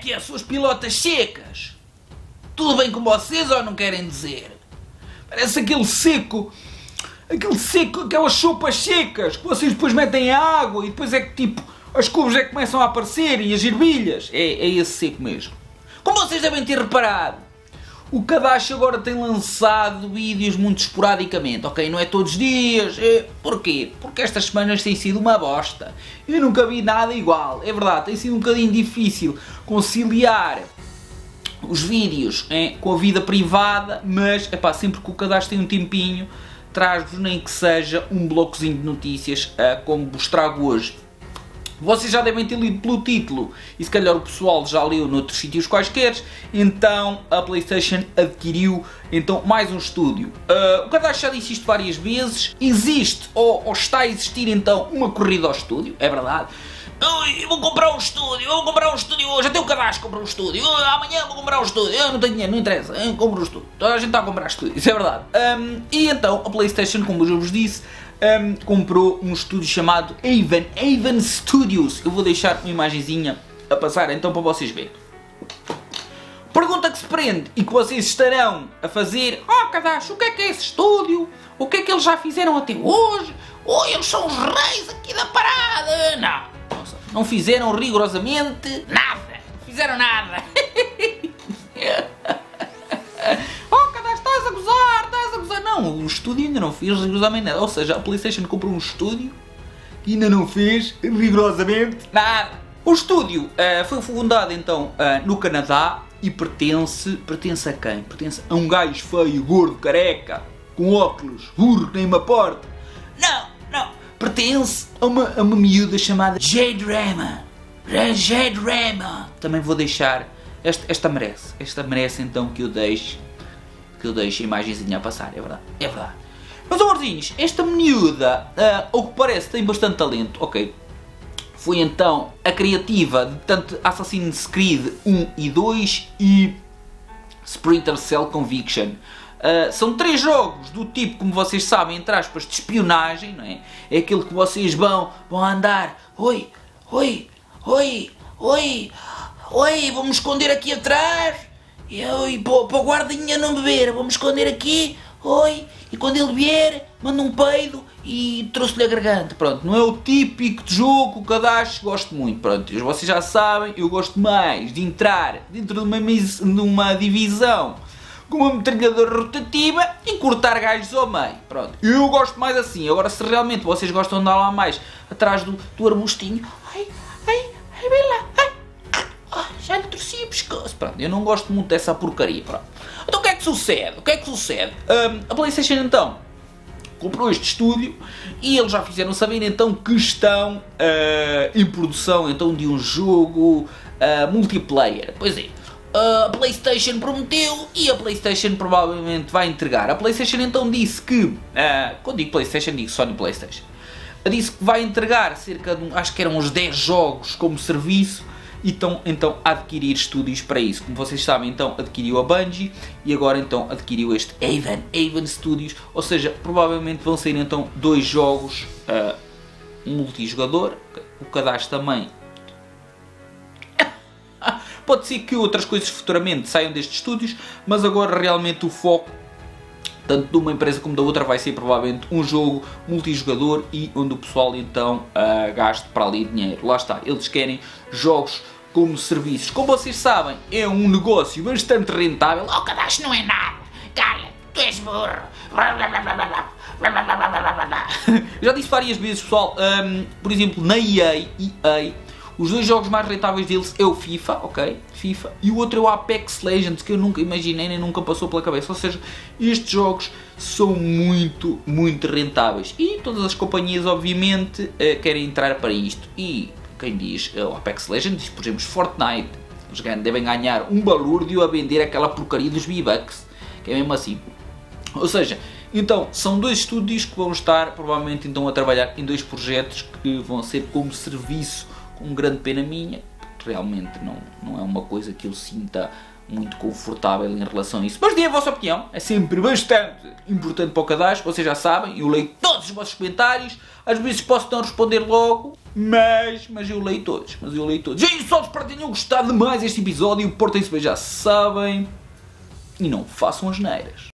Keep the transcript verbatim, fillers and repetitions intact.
que é, suas pilotas secas? Tudo bem com vocês ou não querem dizer? Parece aquele seco, aquele seco, aquelas sopas secas que vocês depois metem em água e depois é que tipo, as couves é que começam a aparecer e as ervilhas. É, é esse seco mesmo. Como vocês devem ter reparado, o Kadashi agora tem lançado vídeos muito esporadicamente, ok? Não é todos os dias. É, porquê? Porque estas semanas têm sido uma bosta. Eu nunca vi nada igual. É verdade, tem sido um bocadinho difícil conciliar os vídeos é, com a vida privada, mas epá, sempre que o Kadashi tem um tempinho, traz-vos nem que seja um blocozinho de notícias, uh, como vos trago hoje. Vocês já devem ter lido pelo título e se calhar o pessoal já leu noutros sítios quaisquer, então a PlayStation adquiriu então mais um estúdio. Uh, o Kadashi já disse isto várias vezes, existe ou, ou está a existir então uma corrida ao estúdio, é verdade. Eu vou comprar um estúdio, eu vou comprar um estúdio hoje, até o Kadashi compra um estúdio, eu, amanhã vou comprar um estúdio, eu não tenho dinheiro, não interessa, eu compro um estúdio, toda a gente está a comprar estúdio, isso é verdade. Um, e então a PlayStation, como eu já vos disse, Um, comprou um estúdio chamado Haven, Haven Studios. Eu vou deixar uma imagenzinha a passar então para vocês verem. Pergunta que se prende e que vocês estarão a fazer: oh Kadashi, o que é que é esse estúdio? O que é que eles já fizeram até hoje? Oh, eles são os reis aqui da parada. Não, não fizeram rigorosamente nada. Não fizeram nada. Não, o estúdio ainda não fez rigorosamente nada. Ou seja, a PlayStation comprou um estúdio e ainda não fez rigorosamente nada. O estúdio uh, foi fundado então uh, no Canadá e pertence, pertence a quem? Pertence a um gajo feio, gordo, careca, com óculos, burro que nem uma porta. Não, não. Pertence a uma, a uma miúda chamada Jade Raymond. Jade Raymond. Também vou deixar. Esta, esta merece. Esta merece então que eu deixe. Que eu deixo a imagenzinha a passar, é verdade, é verdade. Meus amorzinhos, esta miúda, uh, ao que parece, tem bastante talento, ok? Foi então a criativa de tanto Assassin's Creed um e dois e Splinter Cell Conviction. Uh, são três jogos do tipo, como vocês sabem, entre aspas, de espionagem, não é? É aquele que vocês vão, vão andar, oi, oi, oi, oi, oi, vou-me esconder aqui atrás. Eu, e para o guardinha não beber, vou-me esconder aqui, oi, e quando ele vier, manda um peido e trouxe-lhe a garganta. Pronto, não é o típico de jogo, o Kadashi gosto muito. Pronto, vocês já sabem, eu gosto mais de entrar dentro de uma, de uma divisão com uma metralhadora rotativa e cortar gajos ao meio. Pronto, eu gosto mais assim. Agora, se realmente vocês gostam de andar lá mais atrás do, do arbustinho, ai, ai, ai, vem lá, ai. Já lhe torci o pescoço. Pronto, eu não gosto muito dessa porcaria. Pronto. Então o que é que sucede? O que é que sucede? Um, a PlayStation então comprou este estúdio e eles já fizeram saber então que estão uh, em produção então de um jogo uh, multiplayer. Pois é, uh, a PlayStation prometeu e a PlayStation provavelmente vai entregar. A PlayStation então disse que, uh, quando digo PlayStation digo Sony PlayStation, disse que vai entregar cerca de, acho que eram uns dez jogos como serviço. E estão então a adquirir estúdios para isso. Como vocês sabem, então adquiriu a Bungie e agora então adquiriu este Haven, Haven Studios. Ou seja, provavelmente vão sair então dois jogos uh, multijogador. O Kadashi também. Pode ser que outras coisas futuramente saiam destes estúdios, mas agora realmente o foco tanto de uma empresa como da outra vai ser provavelmente um jogo multijogador e onde o pessoal então uh, gaste para ali dinheiro. Lá está, eles querem jogos como serviços. Como vocês sabem, é um negócio bastante rentável. Oh, Kadashi não é nada, cala, tu és burro. Já disse várias vezes, pessoal, um, por exemplo, na E A, E A, os dois jogos mais rentáveis deles é o FIFA, ok? FIFA. E o outro é o Apex Legends, que eu nunca imaginei nem nunca passou pela cabeça. Ou seja, estes jogos são muito, muito rentáveis. E todas as companhias, obviamente, querem entrar para isto. E quem diz o Apex Legends, diz, por exemplo, Fortnite. Eles devem ganhar um balúrdio a vender aquela porcaria dos V-Bucks. Que é mesmo assim. Ou seja, então, são dois estúdios que vão estar, provavelmente, então, a trabalhar em dois projetos que vão ser como serviço. Com grande pena minha, porque realmente não, não é uma coisa que eu sinta muito confortável em relação a isso. Mas deem a vossa opinião, é sempre bastante importante para o Kadashi, vocês já sabem, eu leio todos os vossos comentários, às vezes posso não responder logo, Mas, mas eu leio todos, mas eu leio todos. E só espero que tenham gostado demais deste episódio. Portem-se bem, já sabem. E não façam as neiras.